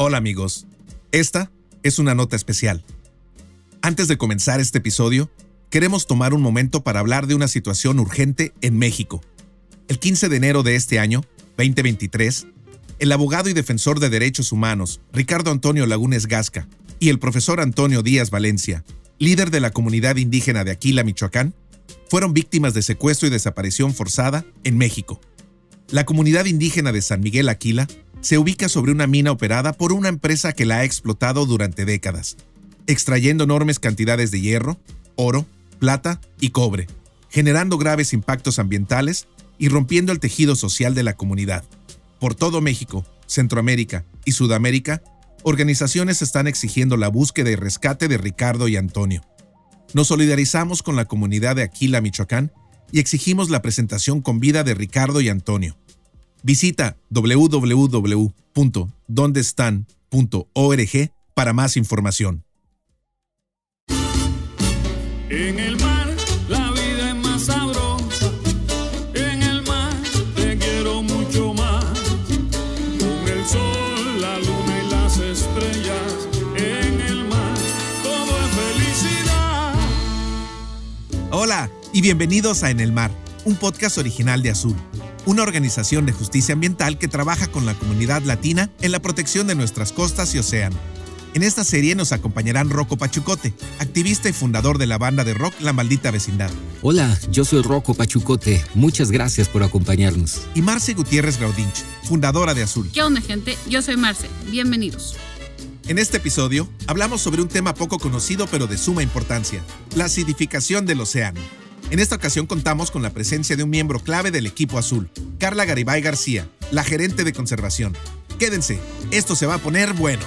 Hola amigos, esta es una nota especial. Antes de comenzar este episodio, queremos tomar un momento para hablar de una situación urgente en México. El 15 de enero de este año, 2023, el abogado y defensor de derechos humanos, Ricardo Antonio Lagunes Gasca, y el profesor Antonio Díaz Valencia, líder de la comunidad indígena de Aquila, Michoacán, fueron víctimas de secuestro y desaparición forzada en México. La comunidad indígena de San Miguel Aquila se ubica sobre una mina operada por una empresa que la ha explotado durante décadas, extrayendo enormes cantidades de hierro, oro, plata y cobre, generando graves impactos ambientales y rompiendo el tejido social de la comunidad. Por todo México, Centroamérica y Sudamérica, organizaciones están exigiendo la búsqueda y rescate de Ricardo y Antonio. Nos solidarizamos con la comunidad de Aquila, Michoacán, y exigimos la presentación con vida de Ricardo y Antonio. Visita www.dondestan.org para más información. En el mar la vida es más sabrosa, en el mar te quiero mucho más, con el sol, la luna y las estrellas, en el mar todo es felicidad. Hola y bienvenidos a En el Mar, un podcast original de Azul, una organización de justicia ambiental que trabaja con la comunidad latina en la protección de nuestras costas y océano. En esta serie nos acompañarán Rocco Pachucote, activista y fundador de la banda de rock La Maldita Vecindad. Hola, yo soy Rocco Pachucote. Muchas gracias por acompañarnos. Y Marce Gutiérrez Graudinch, fundadora de Azul. ¿Qué onda, gente? Yo soy Marce. Bienvenidos. En este episodio hablamos sobre un tema poco conocido pero de suma importancia: la acidificación del océano. En esta ocasión contamos con la presencia de un miembro clave del equipo Azul, Carla Garibay García, la gerente de conservación. Quédense, esto se va a poner bueno.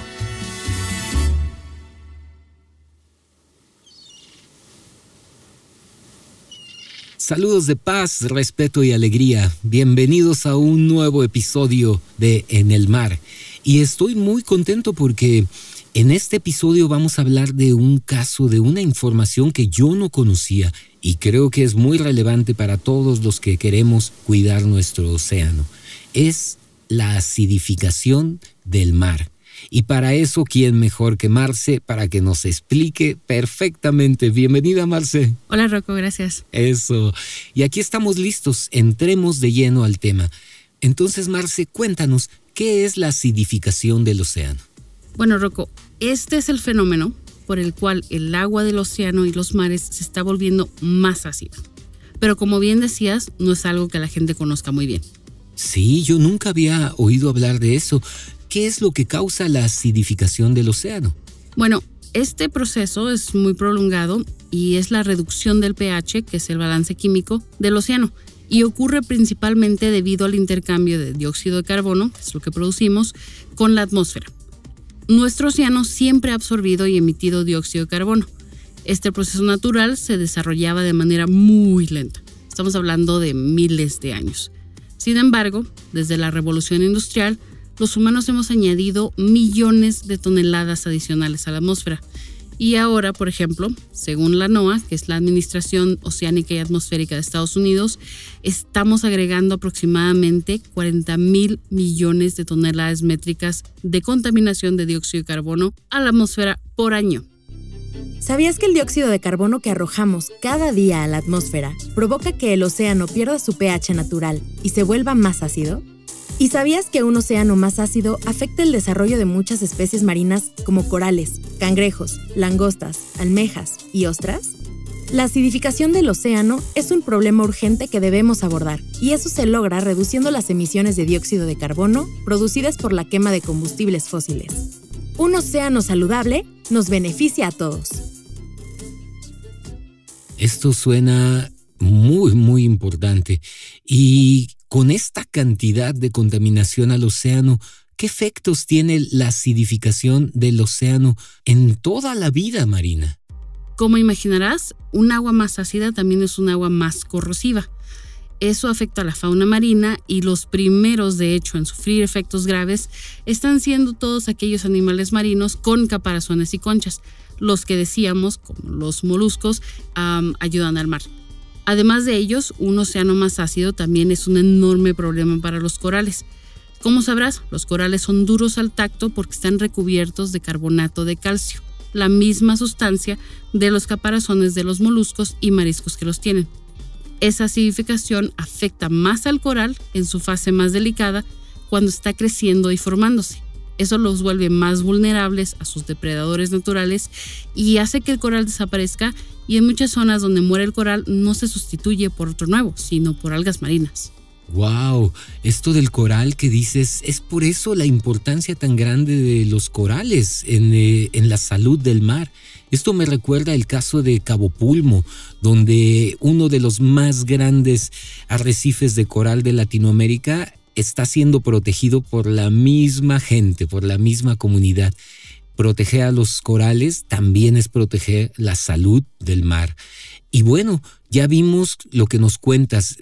Saludos de paz, respeto y alegría. Bienvenidos a un nuevo episodio de En el Mar. Y estoy muy contento porque en este episodio vamos a hablar de un caso, de una información que yo no conocía y creo que es muy relevante para todos los que queremos cuidar nuestro océano. Es la acidificación del mar. Y para eso, ¿quién mejor que Marce para que nos explique perfectamente? Bienvenida, Marce. Hola, Rocco, gracias. Eso. Y aquí estamos listos. Entremos de lleno al tema. Entonces, Marce, cuéntanos, ¿qué es la acidificación del océano? Bueno, Rocco, este es el fenómeno por el cual el agua del océano y los mares se está volviendo más ácida. Pero como bien decías, no es algo que la gente conozca muy bien. Sí, yo nunca había oído hablar de eso. ¿Qué es lo que causa la acidificación del océano? Bueno, este proceso es muy prolongado y es la reducción del pH, que es el balance químico del océano, y ocurre principalmente debido al intercambio de dióxido de carbono, que es lo que producimos, con la atmósfera. Nuestro océano siempre ha absorbido y emitido dióxido de carbono. Este proceso natural se desarrollaba de manera muy lenta. Estamos hablando de miles de años. Sin embargo, desde la revolución industrial, los humanos hemos añadido millones de toneladas adicionales a la atmósfera. Y ahora, por ejemplo, según la NOAA, que es la Administración Oceánica y Atmosférica de Estados Unidos, estamos agregando aproximadamente 40,000 millones de toneladas métricas de contaminación de dióxido de carbono a la atmósfera por año. ¿Sabías que el dióxido de carbono que arrojamos cada día a la atmósfera provoca que el océano pierda su pH natural y se vuelva más ácido? ¿Y sabías que un océano más ácido afecta el desarrollo de muchas especies marinas como corales, cangrejos, langostas, almejas y ostras? La acidificación del océano es un problema urgente que debemos abordar, y eso se logra reduciendo las emisiones de dióxido de carbono producidas por la quema de combustibles fósiles. Un océano saludable nos beneficia a todos. Esto suena muy importante. Y con esta cantidad de contaminación al océano, ¿qué efectos tiene la acidificación del océano en toda la vida marina? Como imaginarás, un agua más ácida también es un agua más corrosiva. Eso afecta a la fauna marina y los primeros, de hecho, en sufrir efectos graves están siendo todos aquellos animales marinos con caparazones y conchas. Los que decíamos, como los moluscos, ayudan al mar. Además de ellos, un océano más ácido también es un enorme problema para los corales. Como sabrás, los corales son duros al tacto porque están recubiertos de carbonato de calcio, la misma sustancia de los caparazones de los moluscos y mariscos que los tienen. Esa acidificación afecta más al coral en su fase más delicada cuando está creciendo y formándose. Eso los vuelve más vulnerables a sus depredadores naturales y hace que el coral desaparezca, y en muchas zonas donde muere el coral no se sustituye por otro nuevo, sino por algas marinas. ¡Wow! Esto del coral que dices, es por eso la importancia tan grande de los corales en la salud del mar. Esto me recuerda el caso de Cabo Pulmo, donde uno de los más grandes arrecifes de coral de Latinoamérica está siendo protegido por la misma gente, por la misma comunidad. Proteger a los corales también es proteger la salud del mar. Y bueno, ya vimos lo que nos cuentas,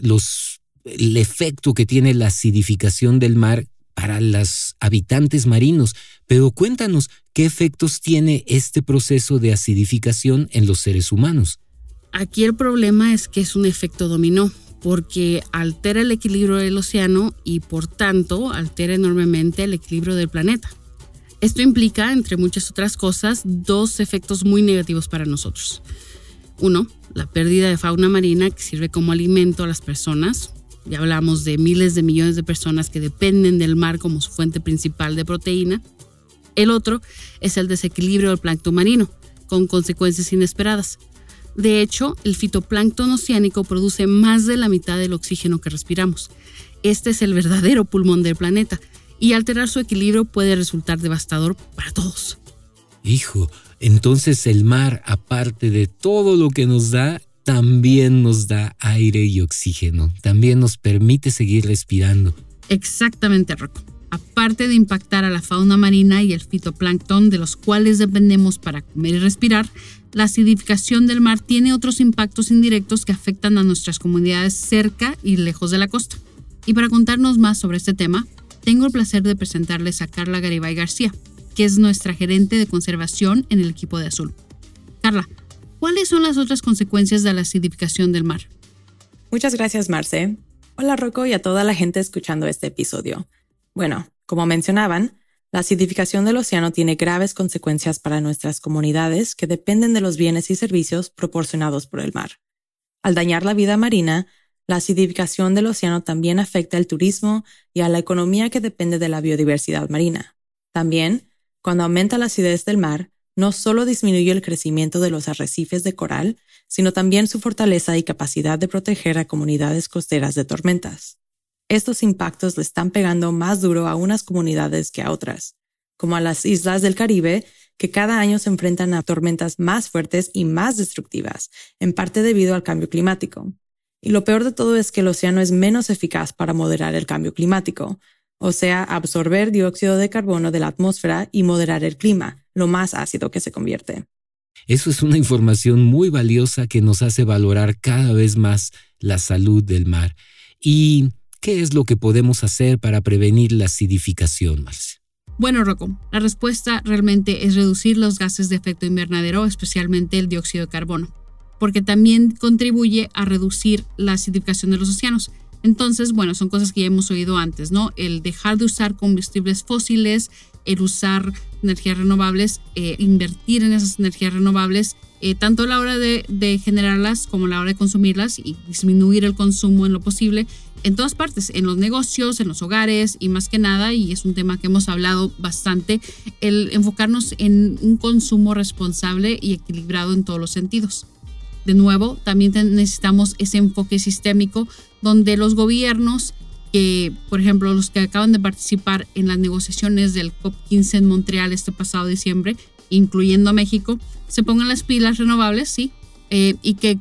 el efecto que tiene la acidificación del mar para los habitantes marinos. Pero cuéntanos, ¿qué efectos tiene este proceso de acidificación en los seres humanos? Aquí el problema es que es un efecto dominó, porque altera el equilibrio del océano y por tanto altera enormemente el equilibrio del planeta. Esto implica, entre muchas otras cosas, dos efectos muy negativos para nosotros. Uno, la pérdida de fauna marina que sirve como alimento a las personas. Ya hablamos de miles de millones de personas que dependen del mar como su fuente principal de proteína. El otro es el desequilibrio del plancton marino, con consecuencias inesperadas. De hecho, el fitoplancton oceánico produce más de la mitad del oxígeno que respiramos. Este es el verdadero pulmón del planeta, y alterar su equilibrio puede resultar devastador para todos. Hijo, entonces el mar, aparte de todo lo que nos da, también nos da aire y oxígeno. También nos permite seguir respirando. Exactamente, Rocco. Aparte de impactar a la fauna marina y el fitoplancton de los cuales dependemos para comer y respirar, la acidificación del mar tiene otros impactos indirectos que afectan a nuestras comunidades cerca y lejos de la costa. Y para contarnos más sobre este tema, tengo el placer de presentarles a Carla Garibay García, que es nuestra gerente de conservación en el equipo de Azul. Carla, ¿cuáles son las otras consecuencias de la acidificación del mar? Muchas gracias, Marce. Hola, Rocco, y a toda la gente escuchando este episodio. Bueno, como mencionaban, la acidificación del océano tiene graves consecuencias para nuestras comunidades que dependen de los bienes y servicios proporcionados por el mar. Al dañar la vida marina, la acidificación del océano también afecta el turismo y a la economía que depende de la biodiversidad marina. También, cuando aumenta la acidez del mar, no solo disminuye el crecimiento de los arrecifes de coral, sino también su fortaleza y capacidad de proteger a comunidades costeras de tormentas. Estos impactos le están pegando más duro a unas comunidades que a otras, como a las islas del Caribe, que cada año se enfrentan a tormentas más fuertes y más destructivas, en parte debido al cambio climático. Y lo peor de todo es que el océano es menos eficaz para moderar el cambio climático, o sea, absorber dióxido de carbono de la atmósfera y moderar el clima, lo más ácido que se convierte. Eso es una información muy valiosa que nos hace valorar cada vez más la salud del mar. ¿Y qué es lo que podemos hacer para prevenir la acidificación, Marce? Bueno, Rocco, la respuesta realmente es reducir los gases de efecto invernadero, especialmente el dióxido de carbono, porque también contribuye a reducir la acidificación de los océanos. Entonces, bueno, son cosas que ya hemos oído antes, ¿no? El dejar de usar combustibles fósiles, el usar energías renovables, invertir en esas energías renovables, tanto a la hora de generarlas como a la hora de consumirlas, y disminuir el consumo en lo posible, en todas partes, en los negocios, en los hogares y más que nada, y es un tema que hemos hablado bastante, el enfocarnos en un consumo responsable y equilibrado en todos los sentidos. De nuevo, también necesitamos ese enfoque sistémico donde los gobiernos, por ejemplo, los que acaban de participar en las negociaciones del COP15 en Montreal este pasado diciembre, incluyendo a México, se pongan las pilas renovables, sí, y que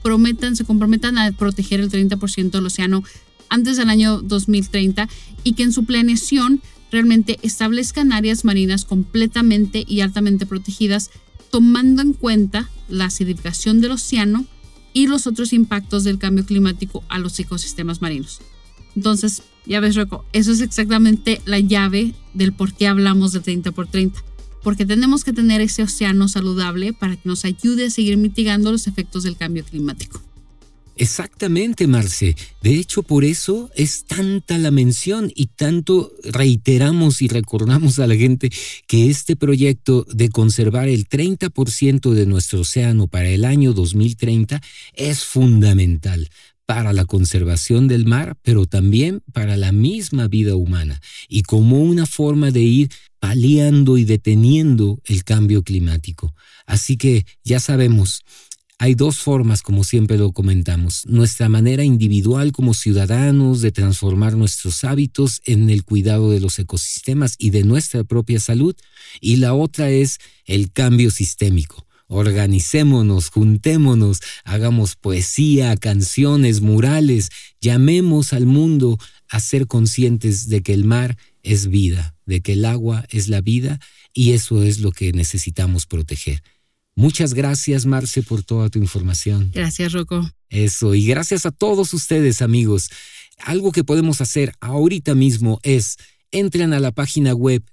se comprometan a proteger el 30% del océano antes del año 2030 y que en su planeación realmente establezcan áreas marinas completamente y altamente protegidas, tomando en cuenta la acidificación del océano y los otros impactos del cambio climático a los ecosistemas marinos. Entonces, ya ves, Rocco, eso es exactamente la llave del por qué hablamos de 30x30, porque tenemos que tener ese océano saludable para que nos ayude a seguir mitigando los efectos del cambio climático. Exactamente, Marce. De hecho, por eso es tanta la mención y tanto reiteramos y recordamos a la gente que este proyecto de conservar el 30% de nuestro océano para el año 2030 es fundamental para la conservación del mar, pero también para la misma vida humana y como una forma de ir paliando y deteniendo el cambio climático. Así que ya sabemos, hay dos formas, como siempre lo comentamos: nuestra manera individual como ciudadanos de transformar nuestros hábitos en el cuidado de los ecosistemas y de nuestra propia salud, y la otra es el cambio sistémico. Organicémonos, juntémonos, hagamos poesía, canciones, murales, llamemos al mundo a ser conscientes de que el mar es vida, de que el agua es la vida, y eso es lo que necesitamos proteger. Muchas gracias, Marce, por toda tu información. Gracias, Rocco. Eso, y gracias a todos ustedes, amigos. Algo que podemos hacer ahorita mismo es: entren a la página web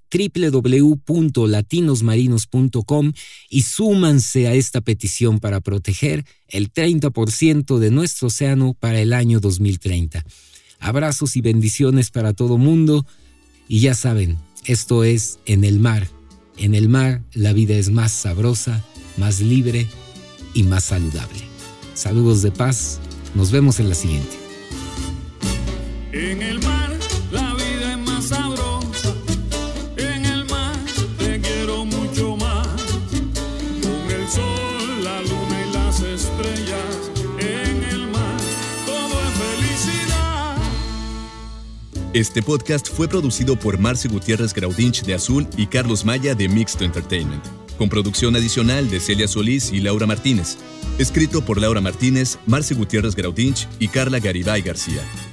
www.latinosmarinos.com y súmanse a esta petición para proteger el 30% de nuestro océano para el año 2030. Abrazos y bendiciones para todo mundo. Y ya saben, esto es En el Mar. En el mar la vida es más sabrosa, más libre y más saludable. Saludos de paz. Nos vemos en la siguiente. En el mar la vida es más sabrosa. En el mar te quiero mucho más. Con el sol, la luna y las estrellas. En el mar todo es felicidad. Este podcast fue producido por Marce Gutiérrez Graudinch de Azul y Carlos Maya de Mixto Entertainment, con producción adicional de Celia Solís y Laura Martínez. Escrito por Laura Martínez, Marce Gutiérrez Graudinch y Carla Garibay García.